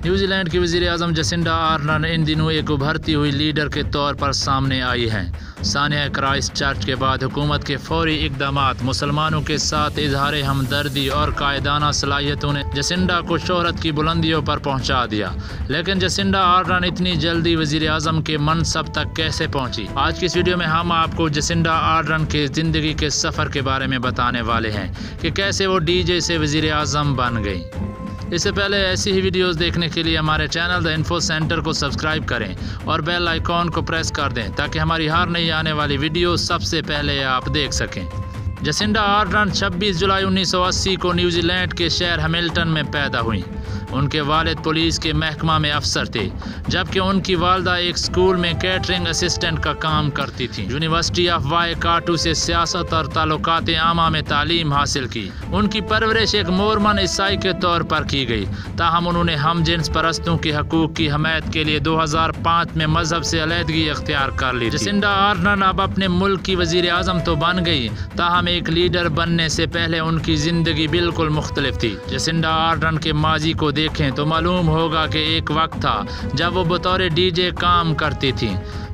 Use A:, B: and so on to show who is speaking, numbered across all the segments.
A: न्यूजी land की वज़ीर आज़म Jacinda Ardern इन दिनों एक उभरती हुई लीडर के तौर पर सामने आई हैं। सानिया क्राइस्ट चर्च के बाद हुकूमत के फौरी इक़दामात, मुसलमानों के साथ इजहार हमदर्दी और कायदाना सलाहियतों ने जसिंडा को शोहरत की बुलंदियों पर पहुंचा दिया। लेकिन जसिंडा आर्डर्न इतनी जल्दी वज़ीर आज़म के मनसब तक कैसे पहुंची? आज की इस वीडियो में हम आपको जसिंडा आर्डर्न के ज़िंदगी के सफ़र के बारे में बताने वाले हैं कि कैसे वो DJ से वज़ीर आज़म बन गई। इससे पहले ऐसी ही वीडियोस देखने के लिए हमारे चैनल द इन्फो सेंटर को सब्सक्राइब करें और बेल आइकॉन को प्रेस कर दें ताकि हमारी हर नई आने वाली वीडियो सबसे पहले आप देख सकें। जसिंडा आर्डर्न 26 जुलाई 1980 को न्यूजीलैंड के शहर हैमिल्टन में पैदा हुई। उनके वालिद पुलिस के महकमा में अफसर थे, जबकि उनकी वालदा एक स्कूल में कैटरिंग असिस्टेंट का काम करती थी। यूनिवर्सिटी ऑफ वाईकाटो से सियासत और ताल्लुकात आमा में तालीम हासिल की। उनकी परवरिश एक मोरमन ईसाई के तौर पर की गई, ताहम उन्होंने हम जिन्स परस्तों के हकूक़ की हमायत के लिए 2005 में मजहब से अलहदगी इख्तियार कर ली। जसिंडा आर्डर्न अब अपने मुल्क की वज़ीर आज़म तो बन गई, ताहम एक लीडर बनने से पहले उनकी ज़िंदगी बिल्कुल मुख्तलिफ थी। जसिंडा आर्डर्न के माजी को देखें तो मालूम होगा कि एक वक्त था जब वो बतौर DJ काम करती थी।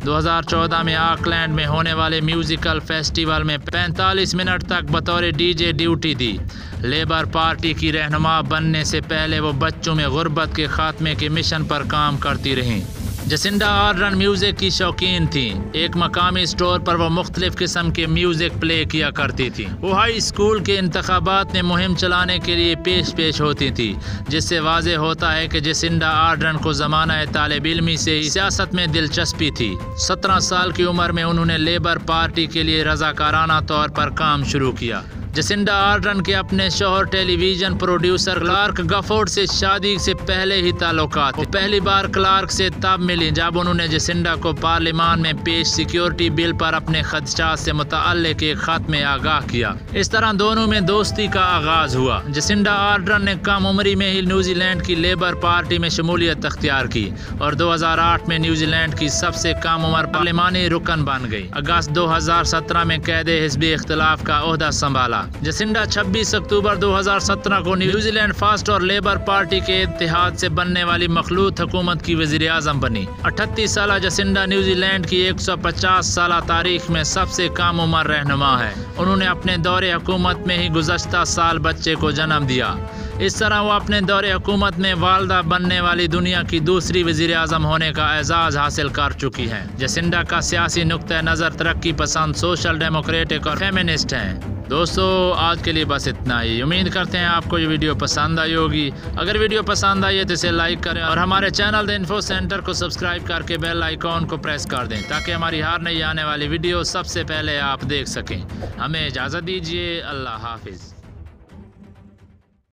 A: 2014 में ऑकलैंड में होने वाले म्यूजिकल फेस्टिवल में 45 मिनट तक बतौर DJ ड्यूटी दी। लेबर पार्टी की रहनुमा बनने से पहले वो बच्चों में गुर्बत के खात्मे के मिशन पर काम करती रहीं। जसिंडा आर्डर्न म्यूज़िक की शौकीन थी। एक मकामी स्टोर पर वो मुख्तलिफ किस्म के म्यूज़िक प्ले किया करती थी। वो हाई स्कूल के इंतखाबात में मुहिम चलाने के लिए पेश होती थी, जिससे वाज़े होता है कि जसिंडा आर्डर्न को ज़माना तालिब इल्मी से सियासत में दिलचस्पी थी। 17 साल की उम्र में उन्होंने लेबर पार्टी के लिए रज़ाकाराना तौर पर काम शुरू किया। जसिंडा आर्डर्न के अपने शौहर टेलीविज़न प्रोड्यूसर क्लार्क गफोर्ड से शादी से पहले ही ताल्लुकात थे। पहली बार क्लार्क से तब मिली जब उन्होंने जसिंडा को पार्लियामान में पेश सिक्योरिटी बिल पर अपने खदशात से मुतअल्लिक़ एक खत में आगाह किया। इस तरह दोनों में दोस्ती का आगाज़ हुआ। जसिंडा आर्डर्न ने कम उम्री में ही न्यूजीलैंड की लेबर पार्टी में शमूलियत अख्तियार की और 2008 में न्यूजीलैंड की सबसे कम उम्र पार्लिमानी रुकन बन गई। अगस्त 2017 में कैदे हिज़्बी इख्तिलाफ का ओहदा संभाला। जसिंडा 26 अक्टूबर 2017 को न्यूजीलैंड फर्स्ट और लेबर पार्टी के इत्तेहाद से बनने वाली मखलूत हुकूमत की वज़ीर आज़म बनी। 38 साल जसिंडा न्यूजीलैंड की 150 साल तारीख में सबसे कम उम्र रहनुमा है। उन्होंने अपने दौरे हुकूमत में ही गुज़श्ता साल बच्चे को जन्म दिया। इस तरह वो अपने दौरे हुकूमत में वालदा बनने वाली दुनिया की दूसरी वज़ीर आज़म होने का एजाज़ हासिल कर चुकी हैं। जसिंडा का सियासी नुक्ता नज़र तरक्की पसंद, सोशल डेमोक्रेटिक और फेमिनिस्ट हैं। दोस्तों, आज के लिए बस इतना ही। उम्मीद करते हैं आपको ये वीडियो पसंद आई होगी। अगर वीडियो पसंद आई है तो इसे लाइक करें और हमारे चैनल द इन्फो सेंटर को सब्सक्राइब करके बेल आइकॉन को प्रेस कर दें ताकि हमारी हर नई आने वाली वीडियो सबसे पहले आप देख सकें। हमें इजाज़त दीजिए। अल्लाह हाफिज़।